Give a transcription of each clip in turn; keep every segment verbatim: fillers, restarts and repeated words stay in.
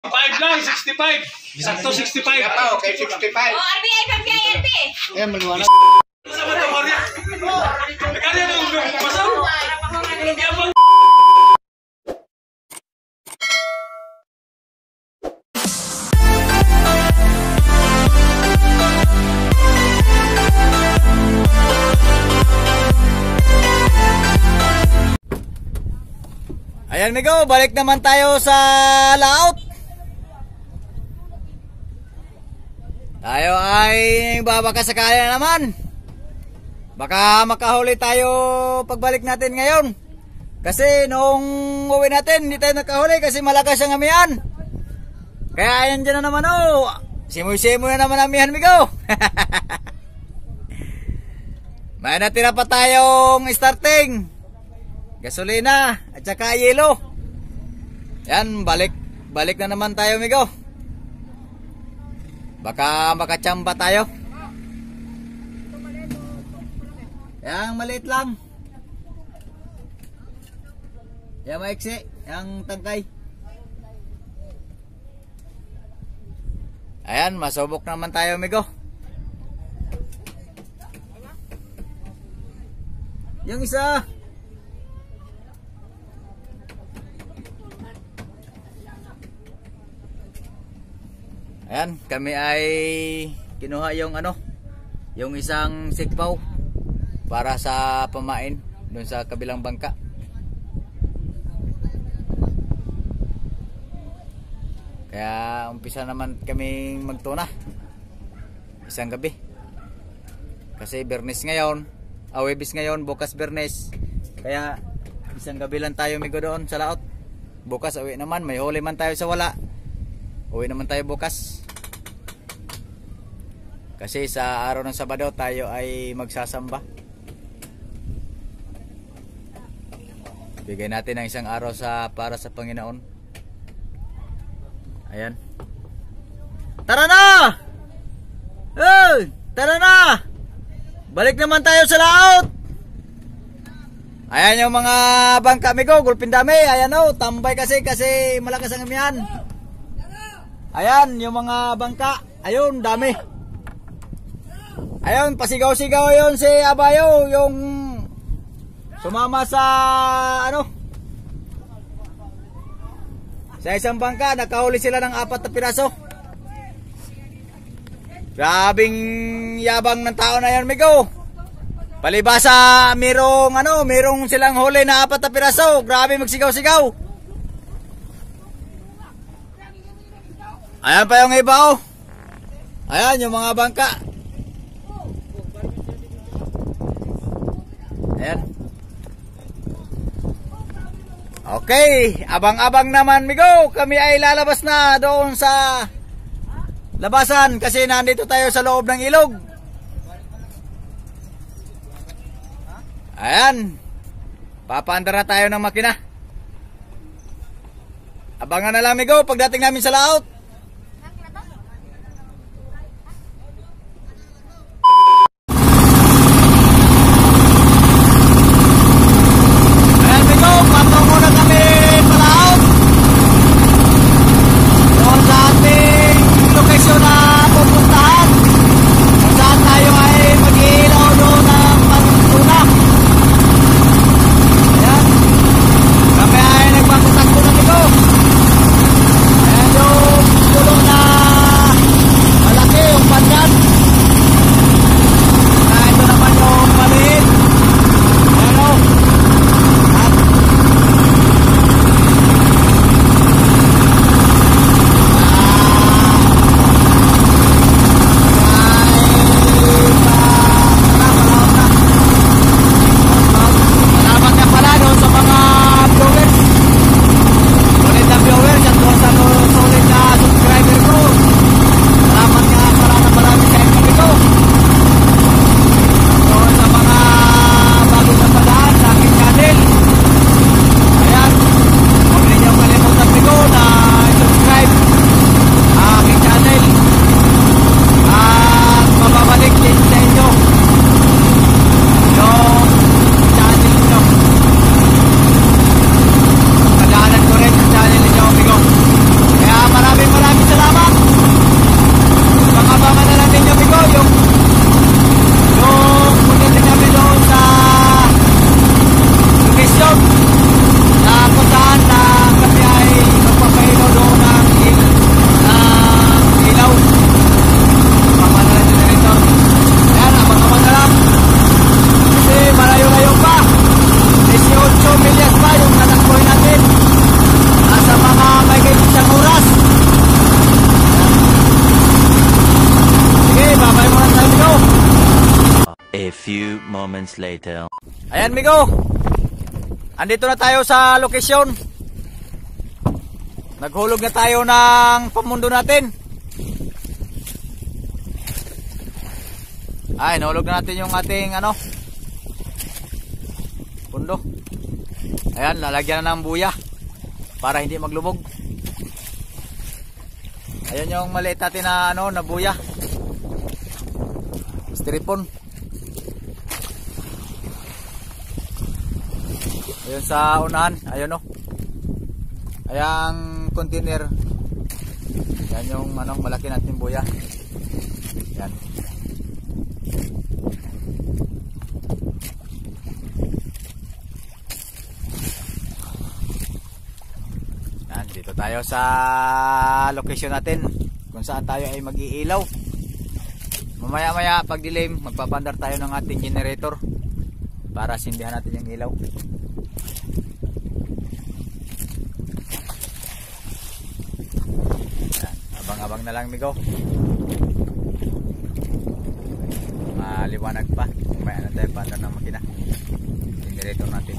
five lang, sixty-five. Sakto sixty-five. Ito, kay sixty-five. Oh, R B I, R B I, R B I. Eh, maliwanag. Sa mga tawarya. Nagkari na yung pasal. Walang yabang. Ayan Migo, balik naman tayo sa layout. Tayo ay babakasakali na naman. Baka makahuli tayo pagbalik natin ngayon. Kasi nung uwi natin, hindi tayo nakahuli kasi malakas ang amihan. Kaya ayan dyan na naman oh. Simoy-simoy na naman amihan Migo. May natira pa tayong starting. Gasolina at saka yelo. Yan, balik balik na naman tayo Migo. Baka makachamba tayo. Yang maliit lang. Yang maiksi, yang tangkay. Ayan, masubok naman tayo Migo. Yung isa. Ayan, kami ay kinuha yung ano, yung isang sikpaw para sa pamain doon sa kabilang bangka. Kaya umpisa naman kaming magtuna isang gabi. Kasi Bernes ngayon, awebis ngayon, bukas Bernes. Kaya isang gabi lang tayo Migo doon sa laot. Bukas uwi naman, may huli man tayo sa wala. Uwi naman tayo bukas. Kasi sa araw ng Sabado tayo ay magsasamba. Bigay natin ng isang araw sa para sa Panginoon. Ayan. Tara na! Hey! Tara na! Balik naman tayo sa laot! Ayan yung mga bangka Migo, gulpin dami. Ayan o, tambay kasi kasi malakas ang amihan. Ayan yung mga bangka. Ayun, dami. Ayun, pasigaw-sigaw yun si Abayo, yung sumama sa ano, sa isang bangka, nakahuli sila ng apat na piraso. Grabing yabang ng tao na yan Migo. Palibasa merong ano, merong silang huli na apat na piraso. Grabe magsigaw-sigaw. Ayan pa yung iba oh. Ayan yung mga bangka. Ayan. Okay, abang-abang naman Migo. Kami ay lalabas na doon sa labasan kasi nandito tayo sa loob ng ilog. Ayan. Papaandar na tayo ng makina. Abangan na lang Migo pagdating namin sa laot. Ayan yung A few moments later. Ayan, Migo. Andito na tayo sa location. Naghulog na tayo ng pamundo natin. Ay, nahulog na natin yung ating ano, pundo. Ayan, lalagyan na ng buya para hindi maglubog. Ayan yung maliit natin na ano, na buya. Styrofoam. Ayun sa unahan, ayun o. Ayang container. Yan yung ano, malaki natin buya. Yan. Yan, dito tayo sa location natin kung saan tayo ay mag-iilaw. Mamaya maya pag dilim, magpapandar tayo ng ating generator para sindihan natin yung ilaw. Abang-abang na lang, Migo. Maliwanag pa. May ano tayo, pandar ng makina. Generator natin.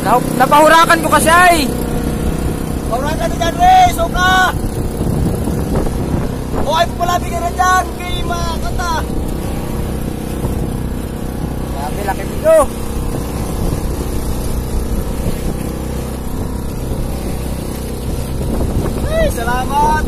Nap- napahurakan ko kasi ay. Paurakan na dyan, re! Suka! O ay pumalabi ka na dyan! Kay mga kata! Grabe, laki dito. Ay, salamat!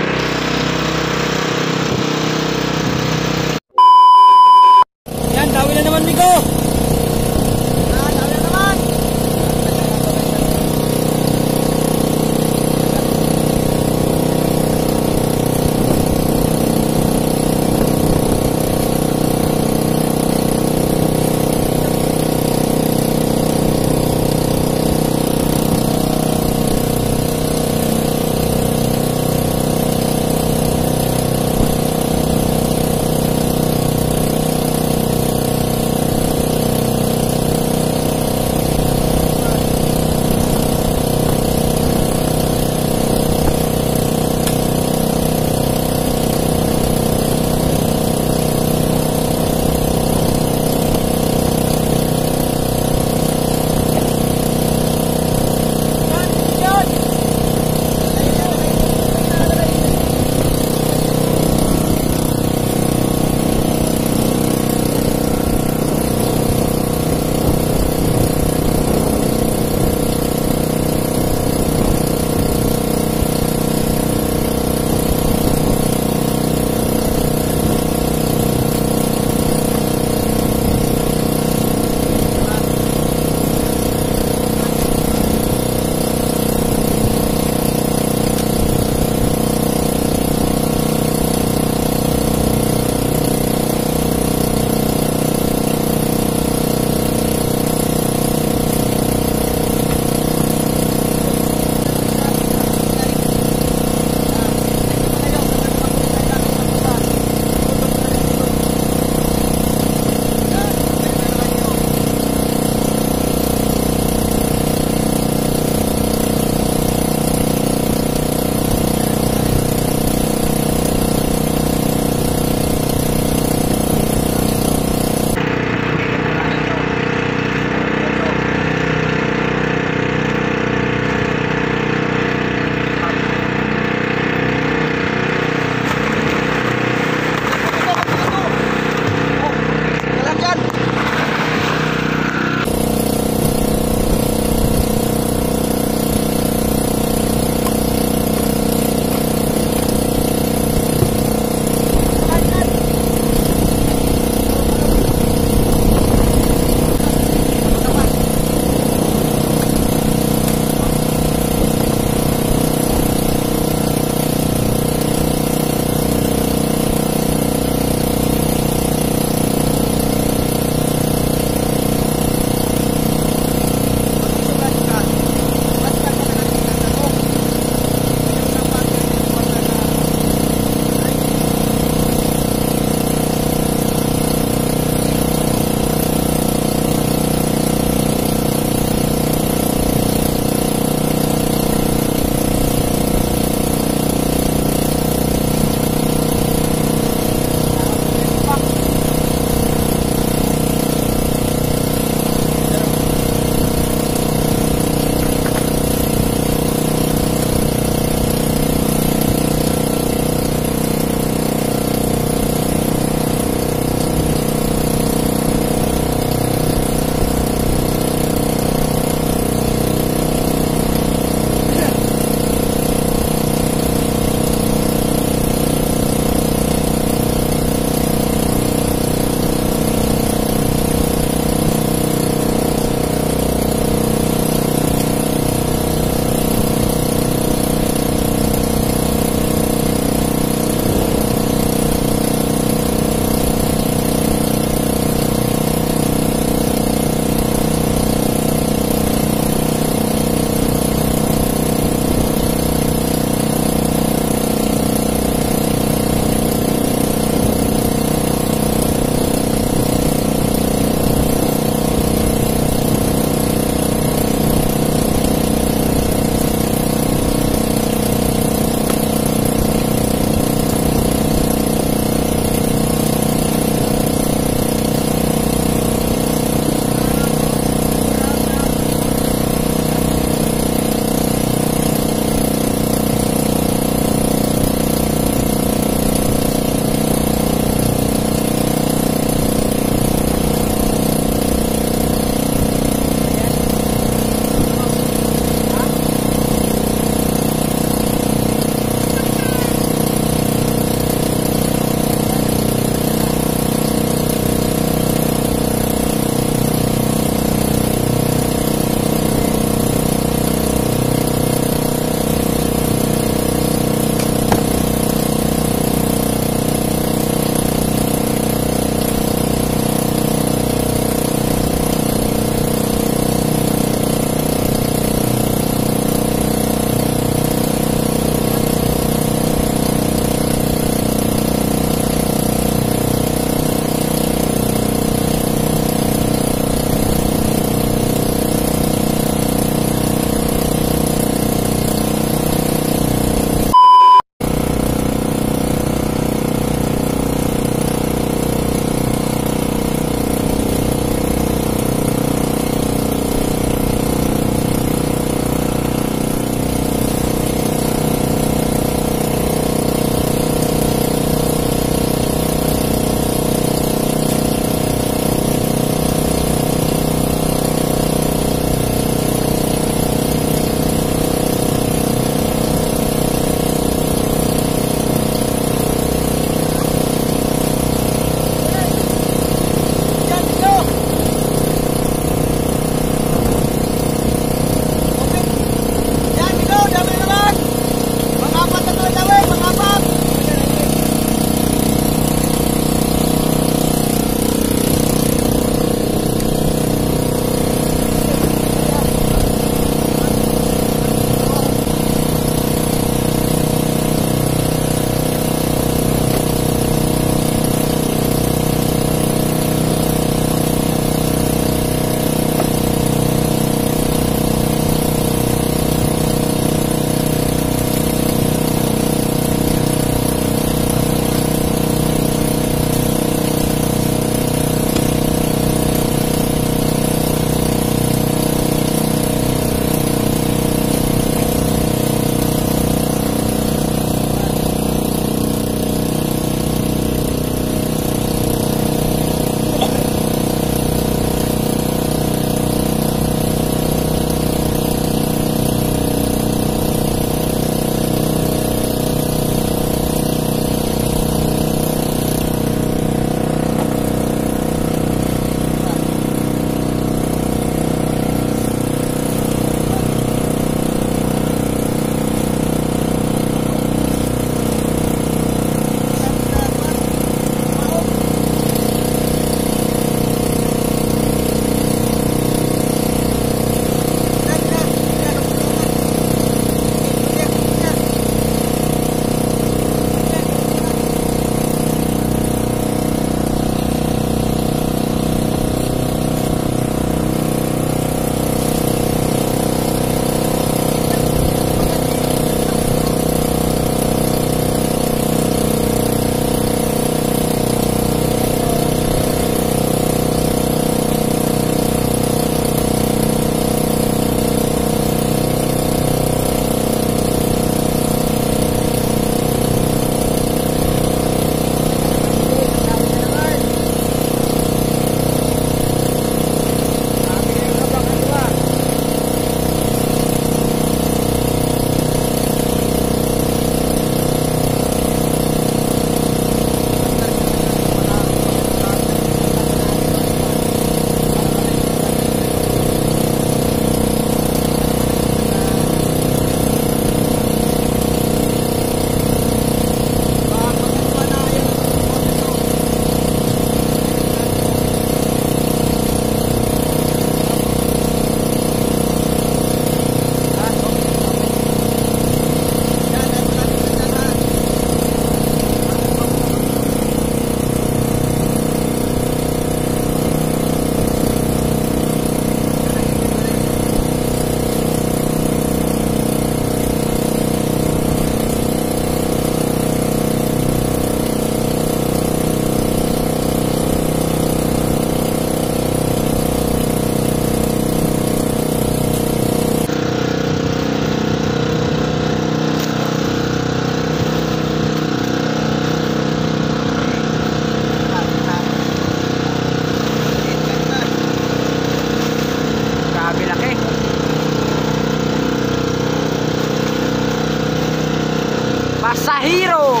Masahiro.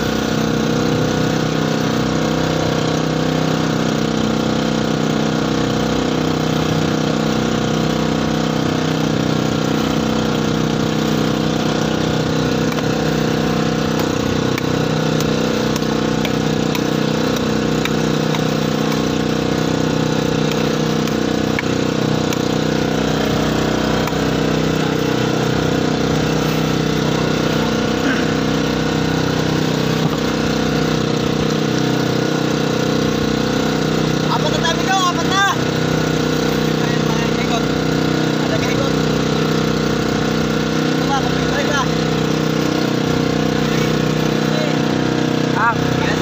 Apat na tayo ikaw, apat na. Ada ikot. Tama, kapit ka. Ah.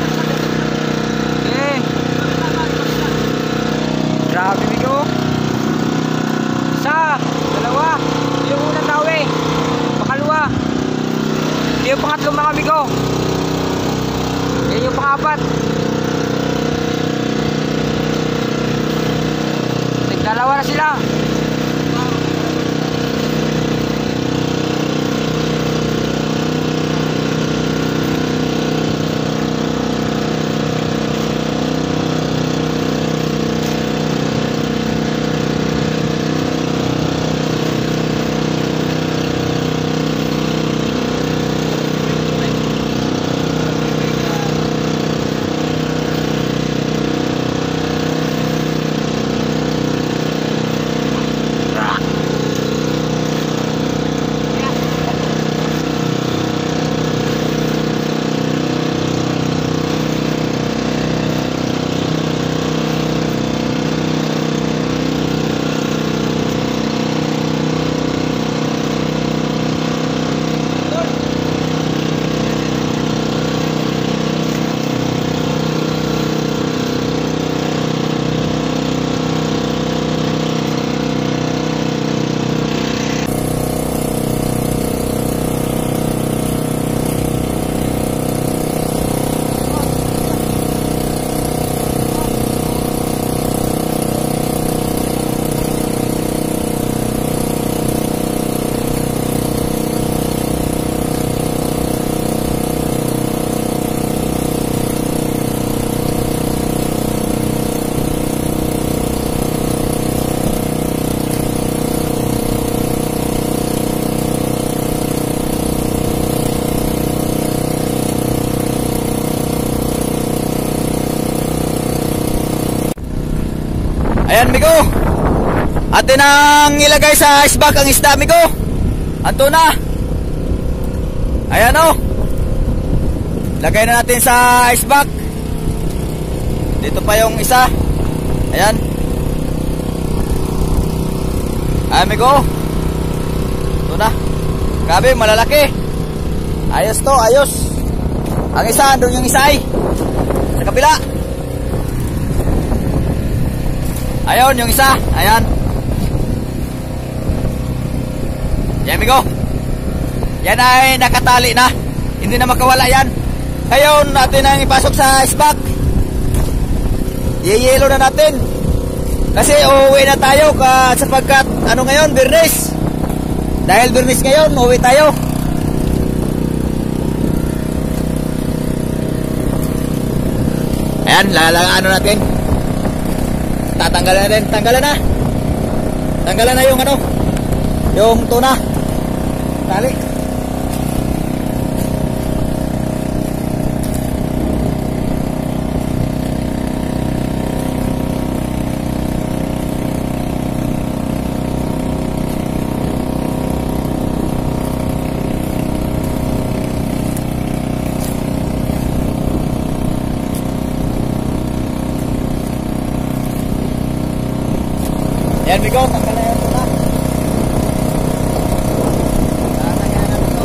Okay. Grabe, Migo. Isa, dalawa. Yung unang nawe. Pakalawa. Yung pangatlo, mga Migo. Yan yung pangapat. Nagdalawa na sila. Ayan, Migo. Atin ang ilagay sa ice bag ang isda, Migo. Anto na. Ayan, oh. Lagay na natin sa ice bag. Dito pa yung isa. Ayan. Ayan, Migo. Ito na. Grabe, malalaki. Ayos to, ayos. Ang isa, doon yung isa ay sa kabila. Ayun, yung isa. Ayan. Yan, Migo. Yan ay nakatali na. Hindi na makawala yan. Ngayon, natin ang ipasok sa ice bag. Yeyelo na natin. Kasi uuwi na tayo ka, sapagkat, ano ngayon, Biyernes. Dahil Biyernes ngayon, uuwi tayo. Ayan, lalang ano natin. Tatanggalan na din, tanggalan na. Tanggalan na yung ano, yung tuna. Tali. Ayan, Migo, tanggal na yan muna. Tatanggal na, Migo.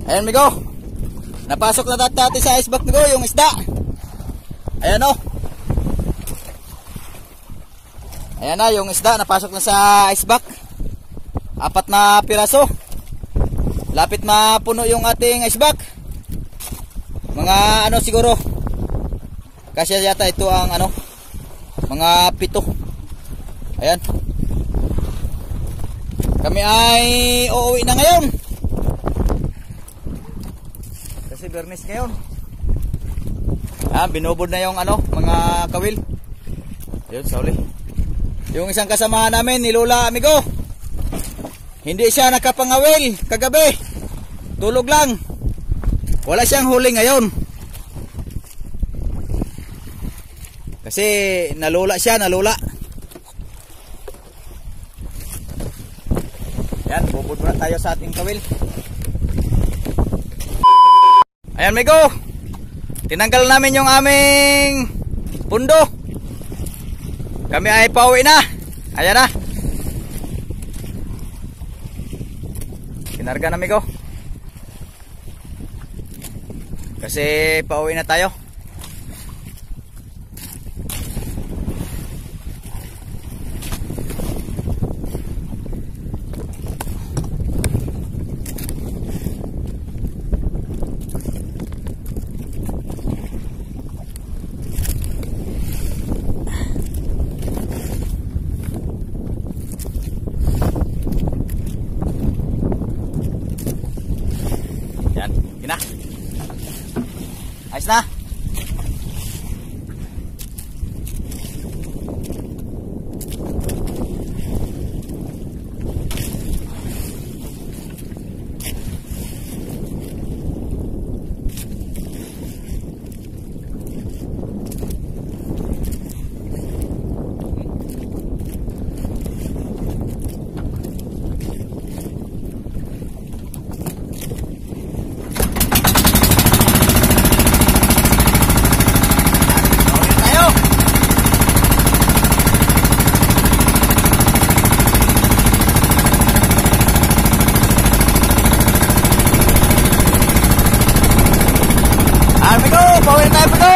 Ayan, migo. Napasok na dati sa iceberg, migo, yung isda. Ayan o. Ayan na, yung isda napasok na sa iceberg. Apat na piraso. Lapit mapuno yung ating iceberg. Mga ano siguro. Kasi yata ito ang ano, mga pito. Ayan. Kami ay uuwi na ngayon. Kasi Bernis ngayon. Ah, binubod na yung ano, mga kawil. Ayun, sauli. Yung isang kasamahan namin, ni Lola amigo. Hindi siya nakapangawil kagabi. Tulog lang. Wala siyang huli ngayon. Kasi nalula siya, nalula. Yan, bubod muna tayo sa ating kawil. Ayan, migo. Tinanggal namin yung aming pundo. Kami ay pauwi na. Ayan na. Kinarga na, migo. Kasi pauwi na tayo. Yan, gina. Ayos na. Pauwi tayo po.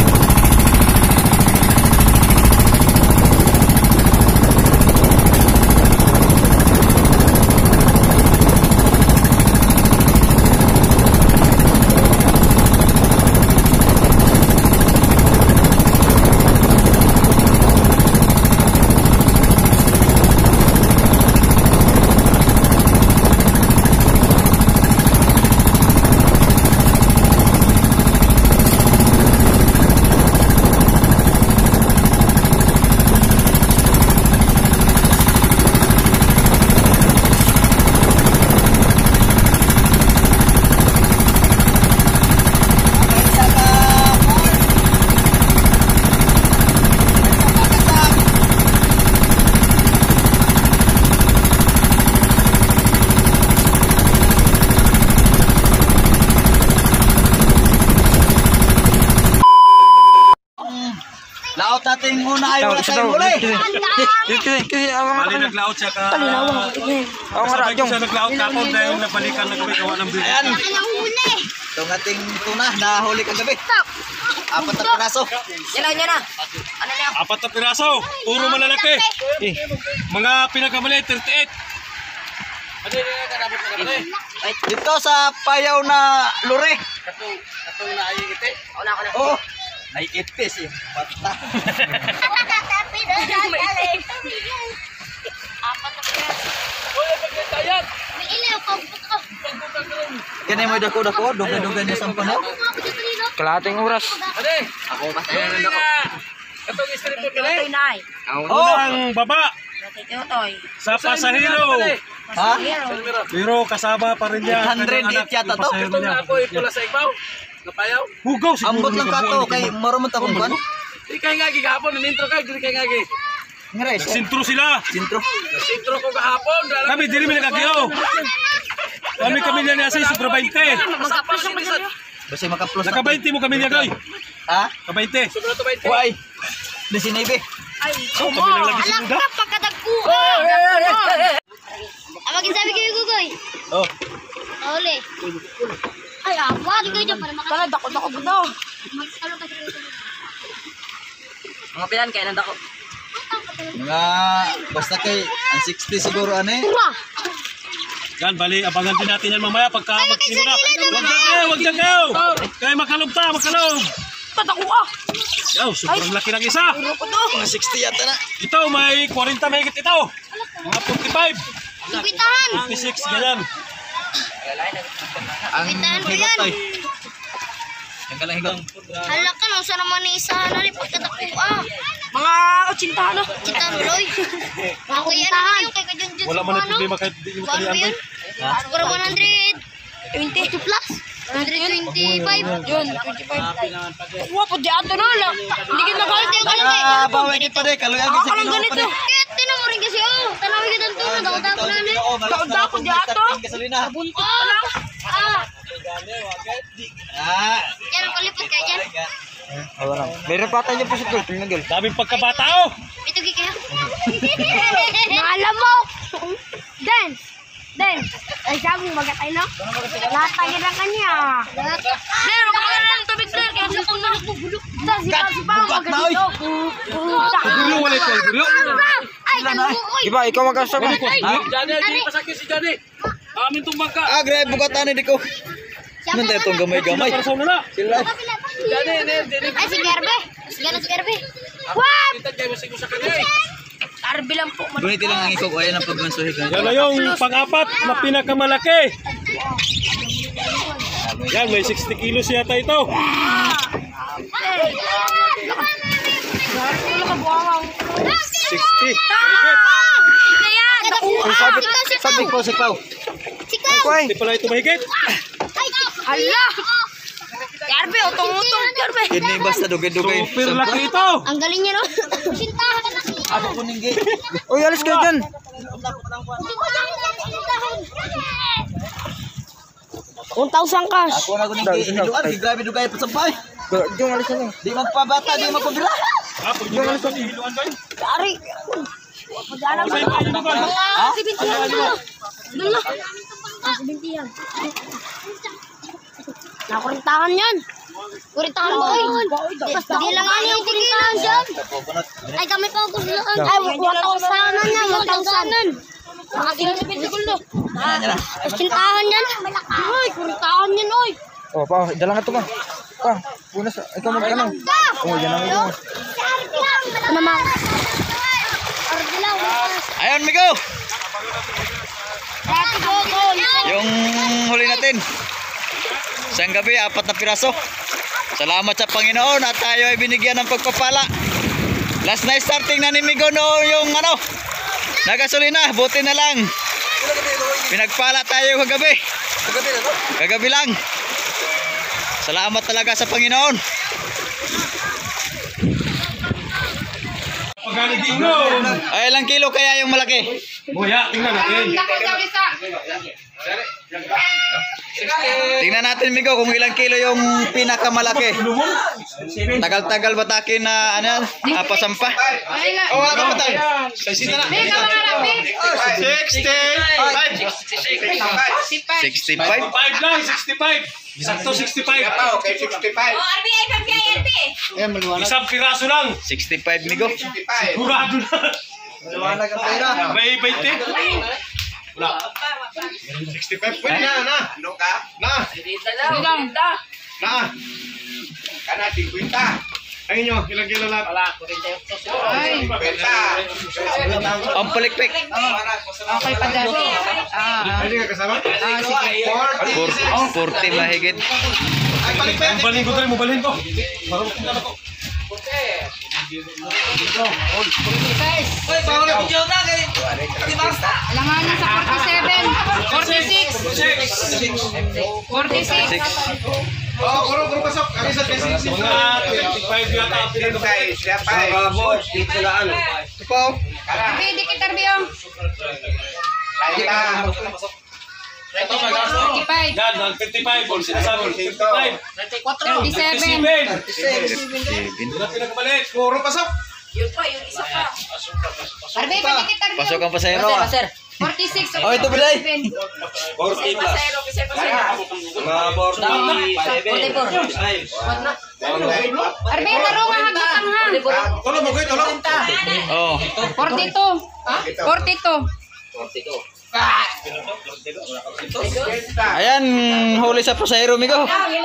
Laot natin muna ay wala tayong huli. Mali naglaot siya ka. Oo nga, Sabay ko siya naglaot kapon dahil nabalikan na kami gawa ng video. Ayan. Itong ating tuna na huli kagabi. Apat na piraso. Yan na, yan na. Ano na? Apat na piraso. Puro malalaki. Eh, mga pinakamali, thirty-eight. Dito sa payaw na lure. Katong na ayong ite. Ako na, ako na. Oo. Ay itis eh. Bata. Apat na kaya. May ilaw ko. Kani mo dako dako dugay-dugay ni sampano. Kalahating oras. Ako ba? Katong strip po Totoy na ay. Ang Oh. unang baba Totoy. sa pasahero. Ha? Pero kasama pa rin niya. eight hundred eight yata to. Ito nga po pula sa igbaw. Napayaw? Hugaw siguro. Ambot lang ka to kay marumot akong ban. Di kay nga gihapon, nintro kay, di kay nga gi. Ngres. Sintro sila. Sintro. Sintro ko gahapon. Kami diri mi nagagyo. Kami kami niya ni asay sobra twenty. Magkapos yung mga Basi maka-plus. Naka twenty mo kami niya goy. Ha? Ka twenty. Sobra to twenty. Why? Desinebe. ay. So kami lang lagi Alam sila. ka, pagkadagkuhan. Ang maging sabi kayo, Gugoy. Oh. Oli. Ay, awat kayo dyan para makasal. Tala, dako-dako ba daw? Makasalo ka dito. Mga pilan, kaya nandako. Mga basta kay ang sixty siguro ane. Tura! Yan, bali, abangan din natin yan mamaya pagka magkino na. Huwag dyan kayo, huwag dyan kayo. Kaya makalog ta, makalog. Patako ah! Yaw, sobrang laki ng isa. Ano ko to? Mga sixty yata na. Ito, may forty mahigit ito. Mga forty-five, Lupitahan! fifty-six, ganyan. Ang Bitaan ko higot yan. ay. Ang kalang higot. Hala ka, nung saan naman isa na rin pagkatakbo ah. Mga ochentahan ah. Kita Loy. Ako yan naman yung kay Kajunjun Wala sa man ang ano. problema kahit di mo Bago talian yun. ba. Siguro one hundred twenty plus. one hundred twenty-five. Yun, twenty-five. Wah, pwede ato na lang. Hindi ka nagalit yung ganun eh. Ah, bawa gid pa de kaluyan gid sa Ako lang Ginoo ganito. pa de. Kaya tinan mo rin kasi oh. Tanawin ka dito na. Daw-daw ko na ni. Daw-daw di ato. Gasolina. Buntot pa lang. Ah. Ah. Yan, palipot kayo dyan. Meron pa tayo po sa tulad ng gil. Daming pagkabata, oh. Ito kaya. Maalam mo. Dance. Dance. Ay, sabi mo magatay no? Latagin na kanya. Meron ka na lang tubig sir. Kaya sa ko na. Dance, ikaw si Pao. Magatito. Guryo, wala ito, guryo. Ay, tanong mo. Uy. Iba, ikaw magkasama. Johnny, hindi pa sakit si Johnny. Amin itong bangka. Ah, grabe bugatan ni ko. Nanda itong gamay-gamay. Para sa una na. Sila. Ay, si Gerbe. Si Gano si Gerbe. Wap! Arbi lang po. Gunit lang ang ikog ayan ang pagmansuhi ka. Yan na yung pang-apat na pinakamalaki. Yan, may sixty kilos yata ito. sixty. Mahigit. Ang sabi, sabi ko si Pao. Sikaw! Kuy, Hindi pala ito mahigit. Ay, Hala! Garbe, utong-utong. Garbe. Kini basta dugay-dugay. Super laki ito. ang galing niya no? Sintahan ka na. Ako ko ning gate. uy, alis kayo dyan. one thousand cash. Ako na ko ning gate. Duan, di grabe dugay pa sampay. Diyan, alis na lang. Di magpabata, di magpabila. Ah, pag yung alas ang hiluan ba yun? Dari. Pagdala Sa inyo, ano ba? Ah, si Bintihan na. Dula. Ah, si Bintihan. Nakurintahan yan. Kurintahan mo yun. Di lang nga yung kurintahan dyan. Ay, kami pa ako sila. Ay, one thousand na yan. one thousand. Makakilipin sa gulo. Kurintahan yan. Ay, kurintahan yan, oy. Oh, pa, dala nga ito pa. Pa, punas, ikaw mag-ano. Oh, yan ang ito. Ano naman? Ardilaw. Ayun, Migo. Dati ko, tol. Yung huli natin. Isang gabi, apat na piraso. Salamat sa Panginoon at tayo ay binigyan ng pagpapala. Last night starting na ni Migo no yung ano, nagasolina, buti na lang. Pinagpala tayo kagabi. Kagabi lang. Salamat talaga sa Panginoon. Pagani di mo. Ay, ilang kilo kaya yung malaki? Buya, tingnan natin. Tingnan natin, Migo, kung ilang kilo yung pinakamalaki. Tagal-tagal batakin na ano, ah, pasampa. Oh, ano ba tayo? sixty-five. sixty-five lang, sixty-five. Sakto sixty-five. Isang piraso lang. sixty-five, Migo. Sigurado na. May twenty. Wala. sixty-five. Pwede na, na. Na. Na. Kana, fifty. Ayun nyo, ilang kilo lahat? Wala, Ang palikpik. Okay pa dyan. Hindi ka kasama? forty mahigit. Mubalhin ko tayo, mubalhin ko. Parang kita na ko. Alanganin sa forty-seven. forty-six. forty-six. six. Oo, kuro, kuro pasok. Kami sa twenty-six. Mga twenty-five yata ang pinag-five. Okay, dikit Arbio. thirty-five. Yan, ang fifty-five. All sinasabi, fifty-five. thirty-seven. fifty-seven. Wala pinagpalit. Kuro pasok. Yun pa, yung isa pa. Arbio, pa dikit Arbio. Pasok ang pasahero. Sir, sir. forty-six. Oh, ito ba day? forty plus. Mga forty-seven. Arbe, taro nga hagitang ha. Tolo mo koy, tolo. Oh. forty-two. forty-two. Ayan, huli sa pasahero, migo.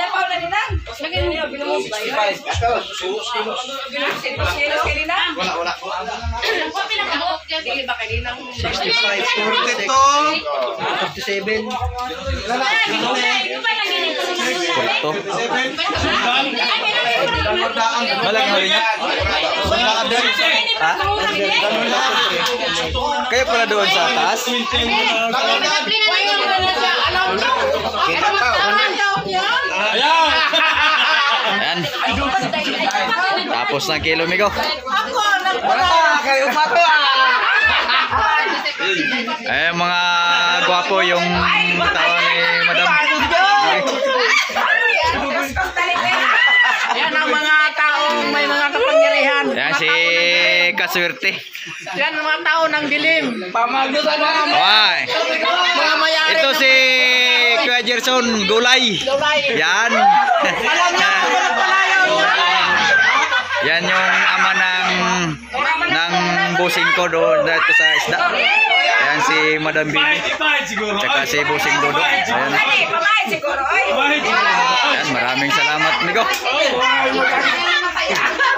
Ito. Malang huli niya. Ha? Kayo pala doon sa atas? Ayan. Ayan. Tapos ng kilo, migo. Ayan, mga gwapo yung tao ni Madam. Yan ang mga taong may mga kapangyarihan. Ayan si Kaswerte. Yan ang mga tao ng dilim. Pamagutan mga Why? mga mayari. Ito si Kuya Gerson Gulay. Yan. Yan yung ama ng ng busing ko doon dito sa isda. Yan si Madam Bibi. Tsaka si busing Dodo. Ayan. Yan, maraming salamat, Migo.